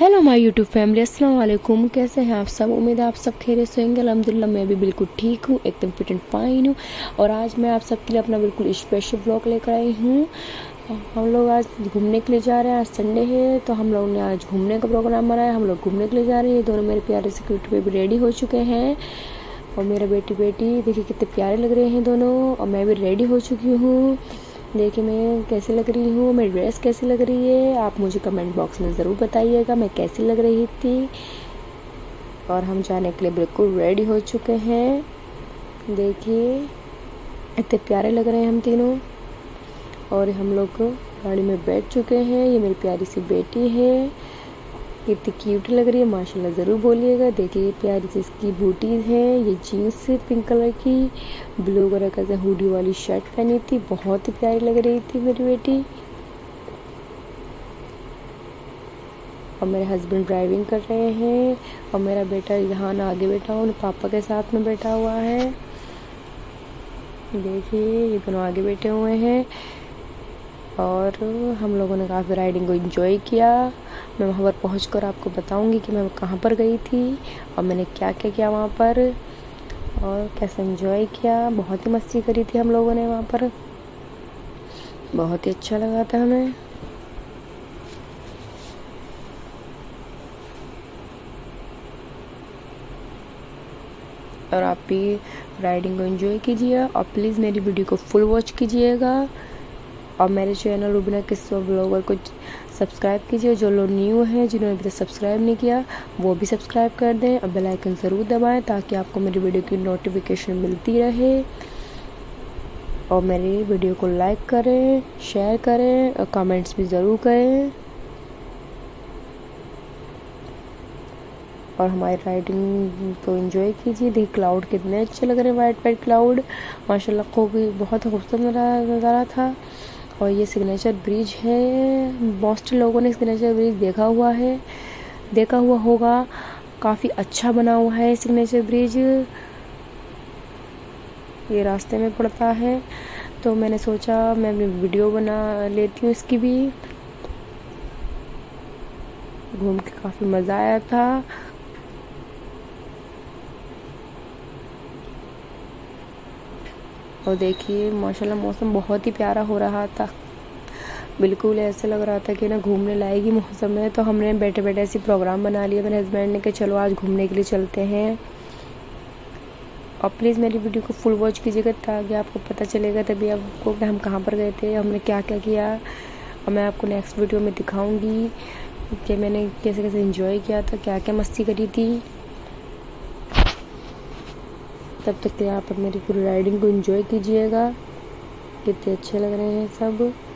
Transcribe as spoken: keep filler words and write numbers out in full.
Hello my YouTube family, अस्सलाम वालेकुम। कैसे हैं आप सब? उम्मीद है आप सब खैरियत से होंगे। अल्हम्दुलिल्लाह मैं भी बिल्कुल ठीक हूँ, एकदम फिट एंड फाइन हूँ। और आज मैं आप सबके लिए अपना बिल्कुल स्पेशल व्लॉग लेकर आई हूँ। हम लोग आज घूमने के लिए जा रहे हैं। आज संडे है तो हम लोग ने आज घूमने का प्रोग्राम बनाया। हम लोग घूमने के लिए जा रहे हैं। दोनों मेरे प्यारे से क्यूट बेबी रेडी हो चुके हैं और मेरा बेटी बेटी देखिए कितने प्यारे लग रहे हैं दोनों। और मैं भी रेडी हो चुकी हूँ। देखिए मैं कैसी लग रही हूँ, मेरी ड्रेस कैसी लग रही है, आप मुझे कमेंट बॉक्स में ज़रूर बताइएगा मैं कैसी लग रही थी। और हम जाने के लिए बिल्कुल रेडी हो चुके हैं। देखिए इतने प्यारे लग रहे हैं हम तीनों। और हम लोग गाड़ी में बैठ चुके हैं। ये मेरी प्यारी सी बेटी है, कितनी क्यूट लग रही है, माशाल्लाह ज़रूर बोलिएगा। देखिए ये प्यारी सी इसकी बूटीज़ हैं। ये जीन्स पिंक कलर की ब्लू कलर का हुडी वाली शर्ट पहनी थी, बहुत ही प्यारी लग रही थी मेरी बेटी। और मेरे हस्बैंड ड्राइविंग कर रहे हैं और मेरा बेटा यहाँ ना आगे बैठा हुआ, पापा के साथ में बैठा हुआ है। देखिए ये दोनों आगे बैठे हुए हैं। और हम लोगों ने काफ़ी राइडिंग को एंजॉय किया। मैं वहाँ पर पहुँचकर आपको बताऊंगी कि मैं कहाँ पर गई थी और मैंने क्या क्या किया वहाँ पर और कैसे एंजॉय किया। बहुत ही मस्ती करी थी हम लोगों ने वहाँ पर, बहुत ही अच्छा लगा था हमें। और आप भी राइडिंग को एंजॉय कीजिए और प्लीज़ मेरी वीडियो को फुल वॉच कीजिएगा। और मेरे चैनल रुबीना किस्सा ब्लॉगर को सब्सक्राइब कीजिए। जो लोग न्यू हैं, जिन्होंने अभी तक सब्सक्राइब नहीं किया, वो भी सब्सक्राइब कर दें और बेल आइकन ज़रूर दबाएं ताकि आपको मेरी वीडियो की नोटिफिकेशन मिलती रहे। और मेरी वीडियो को लाइक करें, शेयर करें और कमेंट्स भी ज़रूर करें। और हमारी राइडिंग को एंजॉय कीजिए। देखिए क्लाउड कितने अच्छे लग रहे हैं, वाइट वाइट क्लाउड, माशाल्लाह को भी बहुत खूबसूरत नज़ारा था। और ये सिग्नेचर ब्रिज है, मोस्ट लोगों ने सिग्नेचर ब्रिज देखा हुआ है, देखा हुआ होगा। काफ़ी अच्छा बना हुआ है सिग्नेचर ब्रिज। ये रास्ते में पड़ता है तो मैंने सोचा मैं अपनी वीडियो बना लेती हूँ इसकी भी। घूम के काफ़ी मज़ा आया था। और देखिए माशाल्लाह मौसम बहुत ही प्यारा हो रहा था, बिल्कुल ऐसे लग रहा था कि ना घूमने लायक ही मौसम है। तो हमने बैठे बैठे ऐसे प्रोग्राम बना लिया मेरे हस्बैंड ने कि चलो आज घूमने के लिए चलते हैं। और प्लीज़ मेरी वीडियो को फुल वॉच कीजिएगा ताकि आपको पता चलेगा तभी आपको कि हम कहाँ पर गए थे, हमने क्या क्या किया। और मैं आपको नेक्स्ट वीडियो में दिखाऊँगी कि मैंने कैसे कैसे इंजॉय किया था, क्या क्या मस्ती करी थी। तब तक के आप मेरी पूरी राइडिंग को एंजॉय कीजिएगा। कितने अच्छे लग रहे हैं सब।